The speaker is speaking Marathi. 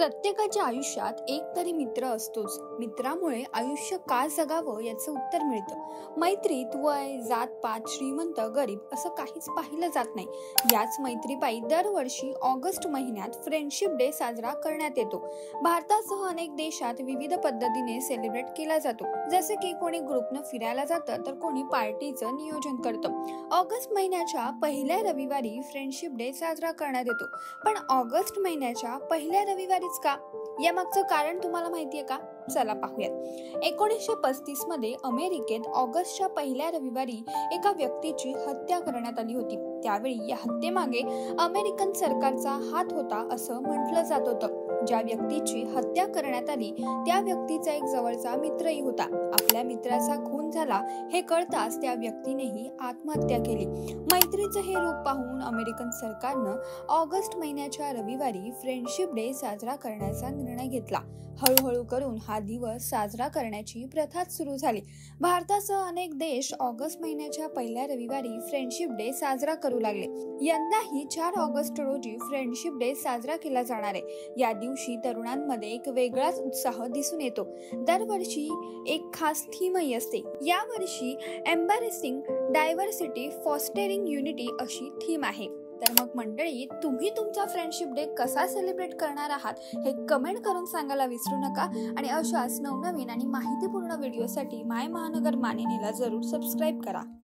प्रत्येकाच्या आयुष्यात एक तरी मित्र असतोच. मित्रामुळे आयुष्य का जगावं याचं उत्तर मिळतं. मैत्रीत वय, जात पात, श्रीमंत, गरीब असं काहीच पाहिलं जात नाही. याच मैत्रीपायी दरवर्षी ऑगस्ट महिन्यात फ्रेंडशिप डे साजरा करण्यात येतो. भारतासह अनेक देशात विविध पद्धतीने सेलिब्रेट केला जातो. जसे की कोणी ग्रुपनं फिरायला जातं तर कोणी पार्टीचं नियोजन करतं. ऑगस्ट महिन्याच्या पहिल्या रविवारी फ्रेंडशिप डे साजरा करण्यात येतो. पण ऑगस्ट महिन्याच्या पहिल्या रविवारीच का? यामागचं कारण तुम्हाला माहितीये का? चला पाहूयात. 1935 मध्ये अमेरिकेत ऑगस्टच्या पहिल्या रविवारी एका व्यक्तीची हत्या करण्यात आली होती. त्यावेळी या हत्येमागे अमेरिकन सरकारचा हात होता असं म्हटलं जात होतं. ज्या व्यक्तीची हत्या करण्यात आली त्या व्यक्तीचा एक जवळचा मित्रही होता. आपल्या मित्राचा खून झाला हे कळताच त्या व्यक्तीनेही आत्महत्या केली. मैत्रीचं हे रूप पाहून अमेरिकन सरकारनं ऑगस्ट महिन्याच्या रविवारी फ्रेंडशिप डे साजरा करण्याचा निर्णय घेतला. हळूहळू करून हा दिवस साजरा करण्याची प्रथा सुरू झाली. भारतासह अनेक देश ऑगस्ट महिन्याच्या पहिल्या रविवारी फ्रेंडशिप डे साजरा करू लागले. यंदाही 4 ऑगस्ट रोजी फ्रेंडशिप डे साजरा केला जाणार आहे. या दिवशी तरुणांमध्ये एक वेगळाच उत्साह दिसून येतो. दरवर्षी एक खास थीमही असते. यावर्षी एम्ब्रेसिंग डायव्हर्सिटी फॉस्टरिंग युनिटी अशी थीम आहे. तर मग मंडळी, तुम्ही तुमचा फ्रेंडशिप डे कसा सेलिब्रेट करणार आहात हे कमेंट करून सांगायला विसरू नका. आणि अशाच नवनवीन आणि माहितीपूर्ण व्हिडिओसाठी माय महानगर मानिनीला जरूर सबस्क्राईब करा.